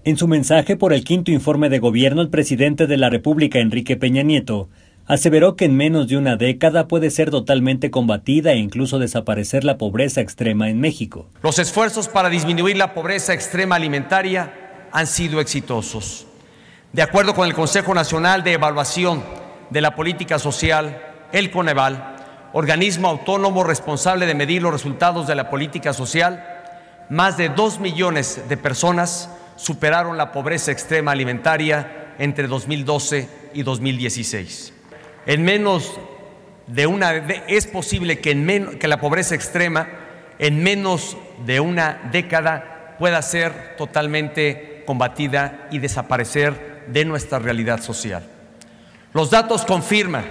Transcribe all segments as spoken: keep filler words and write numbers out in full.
En su mensaje por el quinto informe de gobierno, el presidente de la República, Enrique Peña Nieto, aseveró que en menos de una década puede ser totalmente combatida e incluso desaparecer la pobreza extrema en México. Los esfuerzos para disminuir la pobreza extrema alimentaria han sido exitosos. De acuerdo con el Consejo Nacional de Evaluación de la Política Social, el Coneval, organismo autónomo responsable de medir los resultados de la política social, más de dos millones de personas superaron la pobreza extrema alimentaria entre dos mil doce y dos mil dieciséis. En menos de una es posible que, en men, que la pobreza extrema en menos de una década pueda ser totalmente combatida y desaparecer de nuestra realidad social. Los datos confirman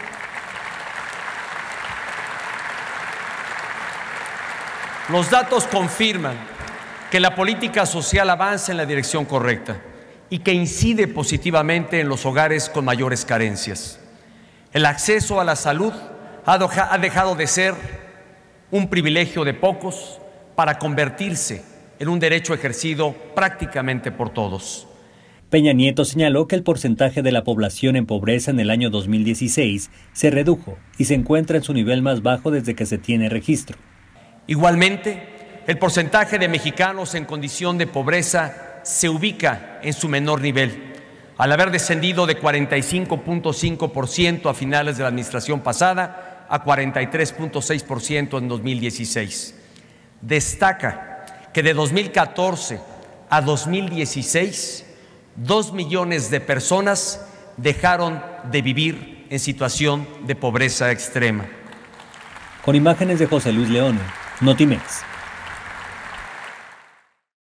Los datos confirman que la política social avanza en la dirección correcta y que incide positivamente en los hogares con mayores carencias. El acceso a la salud ha dejado de ser un privilegio de pocos para convertirse en un derecho ejercido prácticamente por todos. Peña Nieto señaló que el porcentaje de la población en pobreza en el año dos mil dieciséis se redujo y se encuentra en su nivel más bajo desde que se tiene registro. Igualmente, el porcentaje de mexicanos en condición de pobreza se ubica en su menor nivel, al haber descendido de cuarenta y cinco punto cinco por ciento a finales de la administración pasada a cuarenta y tres punto seis por ciento en dos mil dieciséis. Destaca que de dos mil catorce a dos mil dieciséis, dos millones de personas dejaron de vivir en situación de pobreza extrema. Con imágenes de José Luis León, Notimex.